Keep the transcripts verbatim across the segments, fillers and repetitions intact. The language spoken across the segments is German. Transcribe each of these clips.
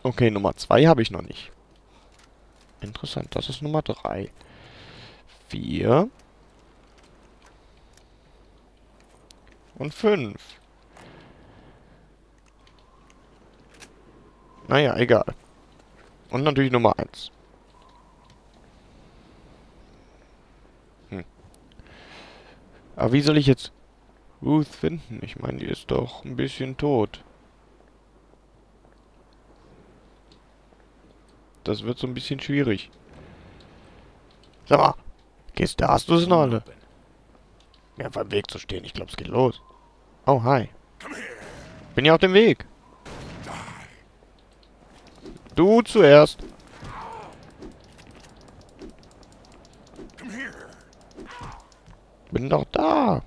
Okay, Nummer zwei habe ich noch nicht. Interessant, das ist Nummer drei. Vier und fünf. Naja, egal. Und natürlich Nummer eins. Hm. Aber wie soll ich jetzt Ruth finden? Ich meine, die ist doch ein bisschen tot. Das wird so ein bisschen schwierig. Sag mal, Kiste, hast du es noch alle? Mir einfach im Weg zu stehen. Ich glaube, es geht los. Oh, hi. Bin ja auf dem Weg. Du zuerst. Bin doch da.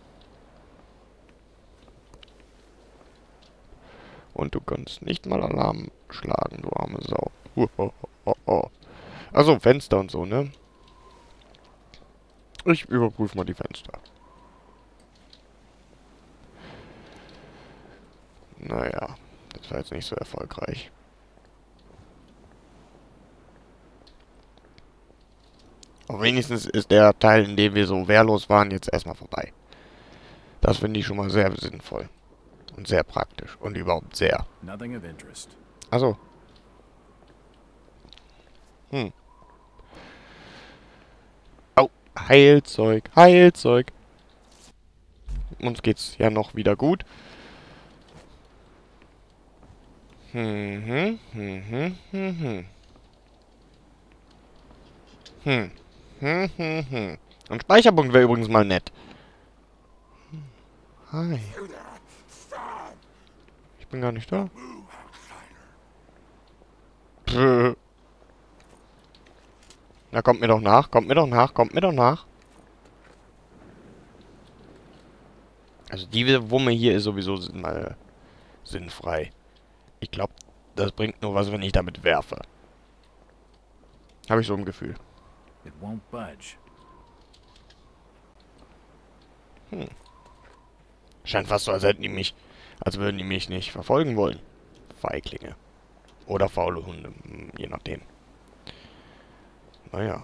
Und du kannst nicht mal Alarm schlagen, du arme Sau. Oh, oh, oh, oh. Also Fenster und so, ne? Ich überprüfe mal die Fenster. Naja, das war jetzt nicht so erfolgreich. Aber wenigstens ist der Teil, in dem wir so wehrlos waren, jetzt erstmal vorbei. Das finde ich schon mal sehr sinnvoll. Und sehr praktisch. Und überhaupt sehr. Also. Hm. Au. Heilzeug. Heilzeug. Uns geht's ja noch wieder gut. Hm, hm, hm, hm, hm, hm. Hm. Hm, hm, hm. Ein Speicherpunkt wäre übrigens mal nett. Hi. Ich bin gar nicht da. Pff. Na, kommt mir doch nach, kommt mir doch nach, kommt mir doch nach. Also die Wumme hier ist sowieso mal sinnfrei. Ich glaube, das bringt nur was, wenn ich damit werfe. Habe ich so ein Gefühl. Hm. Scheint fast so, als hätten die mich, als würden die mich nicht verfolgen wollen. Feiglinge. Oder faule Hunde, hm, je nachdem. Naja.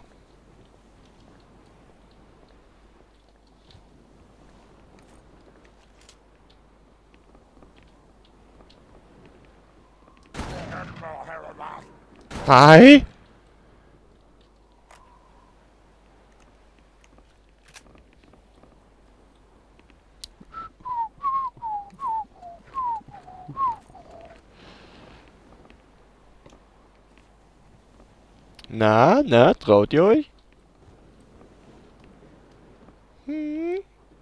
Hi! Na, na, traut ihr euch? Hm.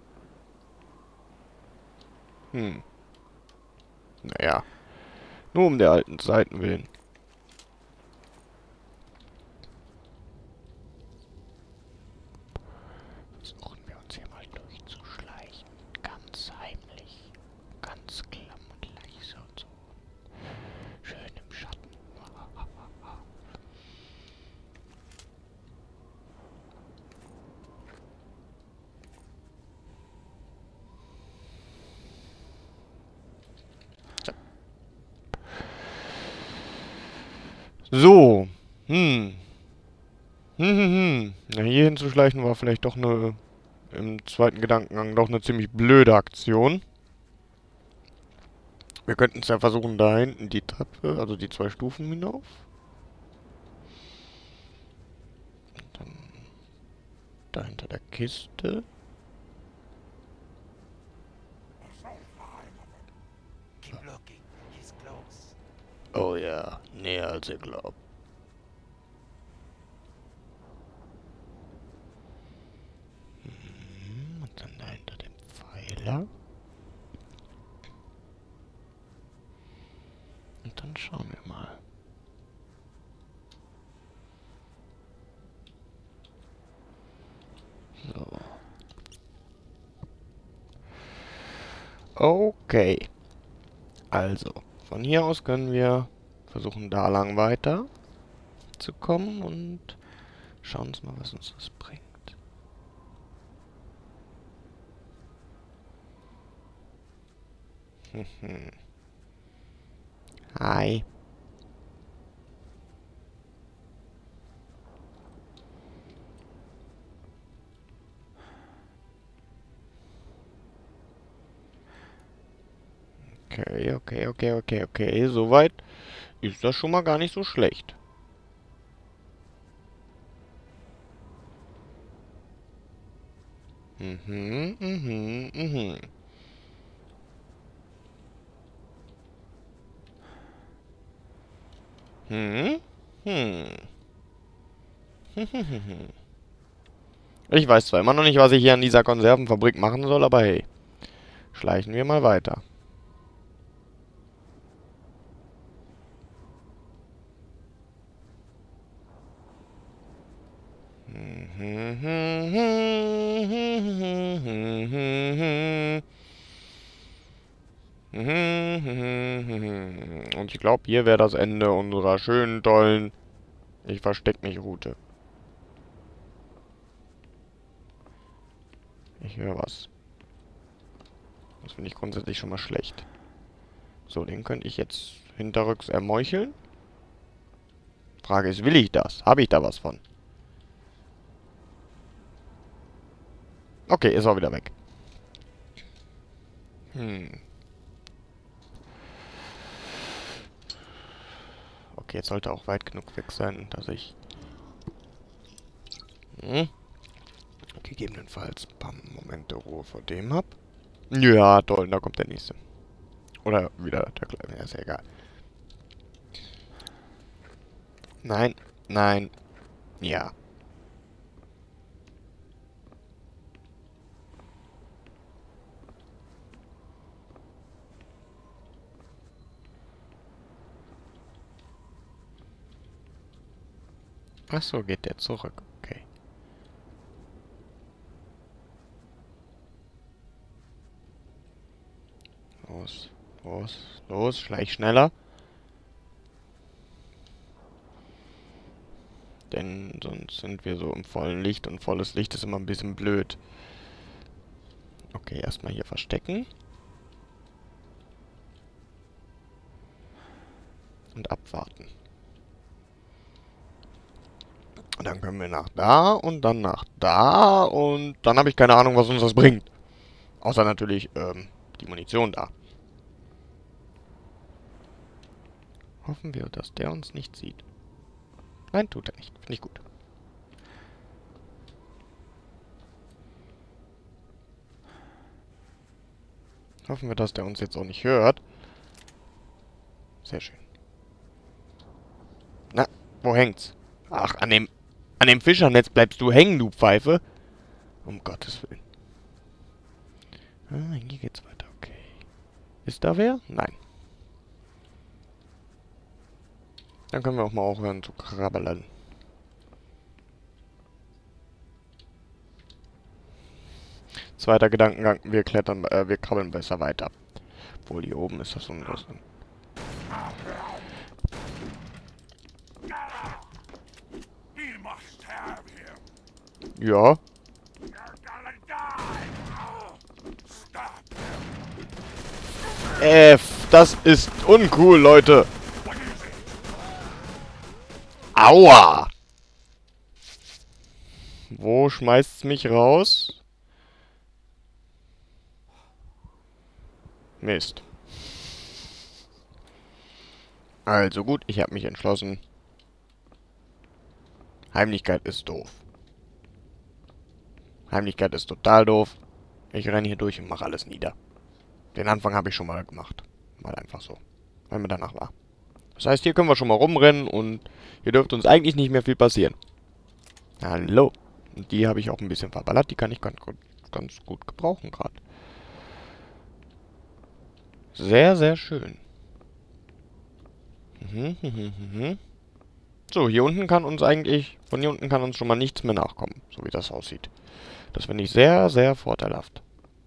Hm. Naja. Nur um der alten Zeiten willen. Versuchen wir uns hier mal durchzuschleichen. Ganz heimlich. Ganz klamm und leise und so. Schön im Schatten. So. Hm. Hm, hm, hm. Na, hier hinzuschleichen war vielleicht doch eine, im zweiten Gedankengang, doch eine ziemlich blöde Aktion. Wir könnten es ja versuchen, da hinten die Treppe, also die zwei Stufen hinauf. Dann da hinter der Kiste. Oh ja, näher als ihr glaubt. Hm, und dann da hinter dem Pfeiler. Und dann schauen wir mal. So. Okay. Also, von hier aus können wir versuchen, da lang weiter zu kommen und schauen uns mal, was uns das bringt. Hi. Okay, okay, okay, okay, okay. Soweit ist das schon mal gar nicht so schlecht. Mhm, mhm, mhm. Hm? Hm. Ich weiß zwar immer noch nicht, was ich hier an dieser Konservenfabrik machen soll, aber hey. Schleichen wir mal weiter. Und ich glaube, hier wäre das Ende unserer schönen, tollen Ich versteck mich Route. Ich höre was. Das finde ich grundsätzlich schon mal schlecht. So, den könnte ich jetzt hinterrücks ermeucheln. Frage ist, will ich das? Habe ich da was von? Okay, ist auch wieder weg. Hm. Okay, jetzt sollte auch weit genug weg sein, dass ich... Hm. Gegebenenfalls ein paar Momente Ruhe vor dem hab. Ja, toll, da kommt der nächste. Oder wieder der Kleine, ja, ist ja egal. Nein, nein, ja. Ach so, geht der zurück. Okay. Los, los, los, schleich schneller. Denn sonst sind wir so im vollen Licht und volles Licht ist immer ein bisschen blöd. Okay, erstmal hier verstecken. Und abwarten. Und dann können wir nach da und dann nach da und dann habe ich keine Ahnung, was uns das bringt. Außer natürlich, ähm, die Munition da. Hoffen wir, dass der uns nicht sieht. Nein, tut er nicht. Finde ich gut. Hoffen wir, dass der uns jetzt auch nicht hört. Sehr schön. Na, wo hängt's? Ach, an dem, an dem Fischernetz bleibst du hängen, du Pfeife. Um Gottes Willen. Ah, hier geht's weiter. Okay. Ist da wer? Nein. Dann können wir auch mal aufhören zu krabbeln. Zweiter Gedankengang, wir klettern, äh, wir krabbeln besser weiter. Obwohl hier oben ist das unlos. Ja. F, das ist uncool, Leute. Aua. Wo schmeißt's mich raus? Mist. Also gut, ich habe mich entschlossen. Heimlichkeit ist doof. Heimlichkeit ist total doof. Ich renne hier durch und mache alles nieder. Den Anfang habe ich schon mal gemacht. Mal einfach so. Weil mir danach war. Das heißt, hier können wir schon mal rumrennen und hier dürfte uns eigentlich nicht mehr viel passieren. Hallo. Und die habe ich auch ein bisschen verballert. Die kann ich ganz gut, ganz gut gebrauchen gerade. Sehr, sehr schön. Mhm, mhm, mhm. So, hier unten kann uns eigentlich... Von hier unten kann uns schon mal nichts mehr nachkommen. So wie das aussieht. Das finde ich sehr, sehr vorteilhaft.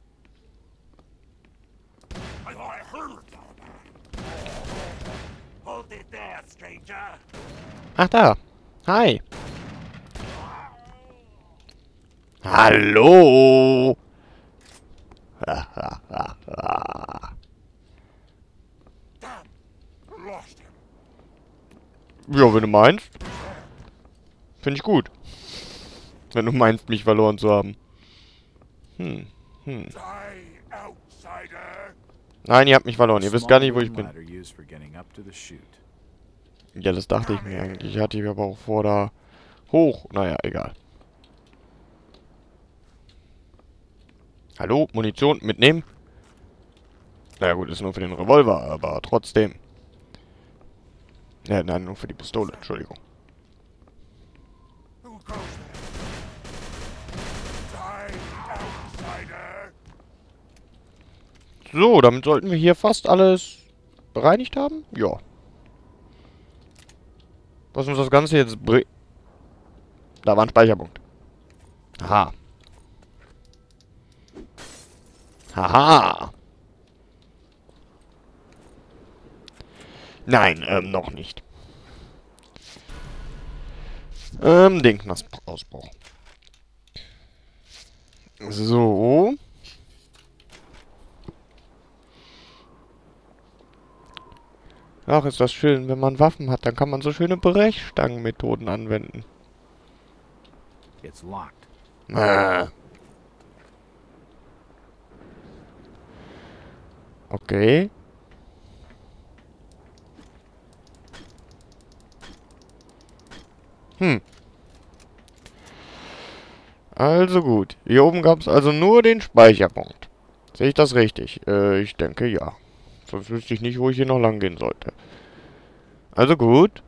Ach da. Hi. Hallo. Ja, wenn du meinst. Finde ich gut. Wenn du meinst, mich verloren zu haben. Hm. Hm. Nein, ihr habt mich verloren. Ihr wisst gar nicht, wo ich bin. Ladder used for getting up to the chute. Ja, das dachte ich mir eigentlich. Ich hatte aber auch vor, da hoch. Naja, egal. Hallo? Munition mitnehmen? Naja gut, ist nur für den Revolver, aber trotzdem. Ja, nein, nur für die Pistole, Entschuldigung. So, damit sollten wir hier fast alles bereinigt haben. Ja. Was uns das Ganze jetzt bringt. Da war ein Speicherpunkt. Aha. Haha. Nein, ähm, noch nicht. Ähm, den Knastausbruch. So. Ach, ist das schön, wenn man Waffen hat, dann kann man so schöne Brechstangenmethoden anwenden. It's locked. Äh. Okay. Hm. Also gut. Hier oben gab es also nur den Speicherpunkt. Sehe ich das richtig? Äh, ich denke ja. Sonst wüsste ich nicht, wo ich hier noch lang gehen sollte. Also gut.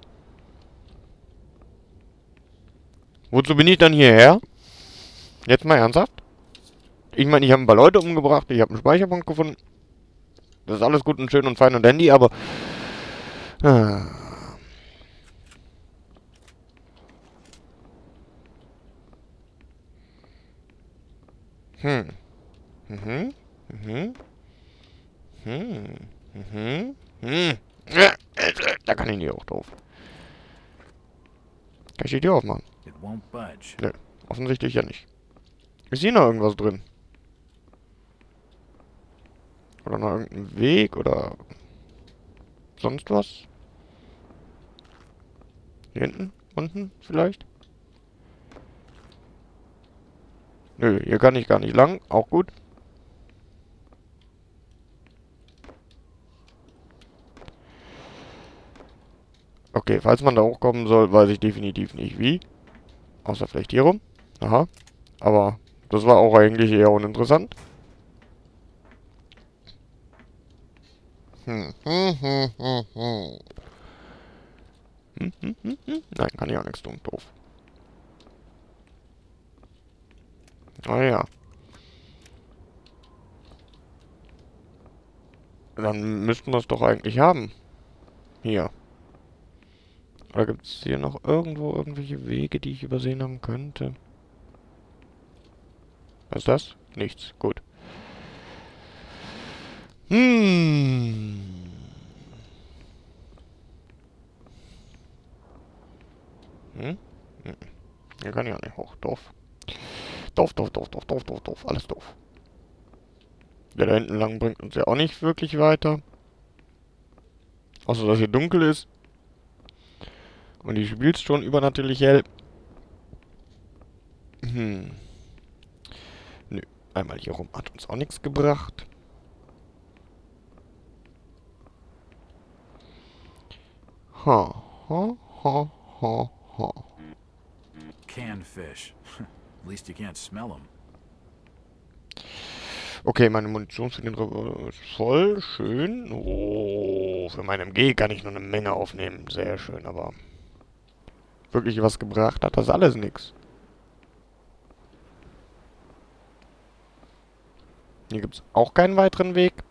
Wozu bin ich dann hierher? Jetzt mal ernsthaft? Ich meine, ich habe ein paar Leute umgebracht, ich habe einen Speicherpunkt gefunden. Das ist alles gut und schön und fein und dandy, aber... Ah. Hm. Mhm. Mhm. Hm. Mhm. Hm. Da kann ich nicht hoch drauf. Kann ich die Tür aufmachen? It won't budge. Nö. Offensichtlich ja nicht. Ist hier noch irgendwas drin? Oder noch irgendein Weg oder sonst was? Hier hinten? Unten vielleicht? Nö, hier kann ich gar nicht lang. Auch gut. Okay, falls man da hochkommen soll, weiß ich definitiv nicht wie. Außer vielleicht hier rum. Aha. Aber das war auch eigentlich eher uninteressant. Hm, hm, hm, hm, hm. Hm, hm, hm, hm. Nein, kann ich auch nichts tun. Doof. Ah ja. Dann müssten wir es doch eigentlich haben. Hier. Oder gibt es hier noch irgendwo irgendwelche Wege, die ich übersehen haben könnte? Was ist das? Nichts. Gut. Hm. Hm? Hm. Hier kann ich auch nicht hoch. Doof. Doof, doof, doof, doof, doof, doof, doof. Alles doof. Der da hinten lang bringt uns ja auch nicht wirklich weiter. Außer, dass hier dunkel ist. Und die spielst schon übernatürlich hell. Hm. Nö. Einmal hier rum hat uns auch nichts gebracht. Ha. Ha. Ha. Ha. Ha. Canned fish. At least you can't smell them. Okay, meine Munition für den Revolver ist voll. Schön. Oh, für meinen M G kann ich nur eine Menge aufnehmen. Sehr schön, aber... wirklich was gebracht hat das alles nichts. Hier gibt es auch keinen weiteren Weg.